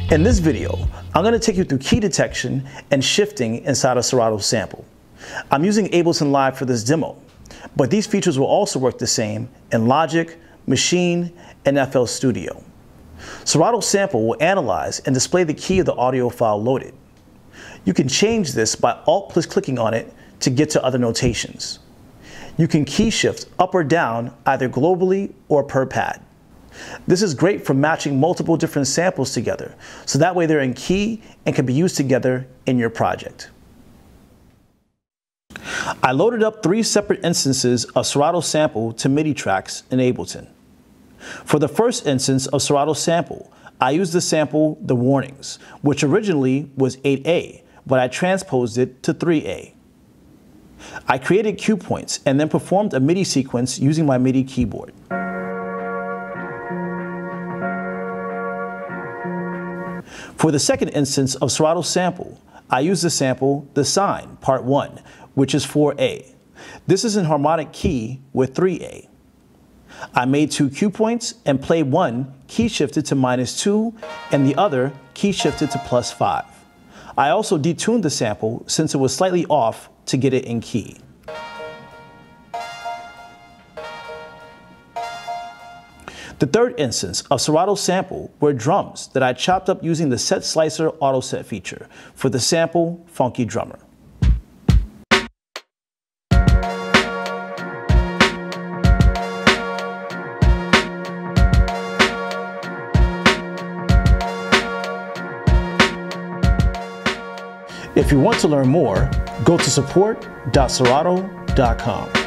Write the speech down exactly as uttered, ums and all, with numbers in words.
In this video, I'm going to take you through key detection and shifting inside of Serato Sample. I'm using Ableton Live for this demo, but these features will also work the same in Logic, Machine, and F L Studio. Serato Sample will analyze and display the key of the audio file loaded. You can change this by Alt plus clicking on it to get to other notations. You can key shift up or down either globally or per pad. This is great for matching multiple different samples together, so that way they're in key and can be used together in your project. I loaded up three separate instances of Serato Sample to MIDI tracks in Ableton. For the first instance of Serato Sample, I used the sample The Warnings, which originally was eight A, but I transposed it to three A. I created cue points and then performed a MIDI sequence using my MIDI keyboard. For the second instance of Serato Sample, I used the sample The Sign, Part one, which is four A. This is in harmonic key with three A. I made two cue points and played one key shifted to minus two and the other key shifted to plus five. I also detuned the sample since it was slightly off to get it in key. The third instance of Serato Sample were drums that I chopped up using the Set Slicer Auto Set feature for the sample Funky Drummer. If you want to learn more, go to support dot serato dot com.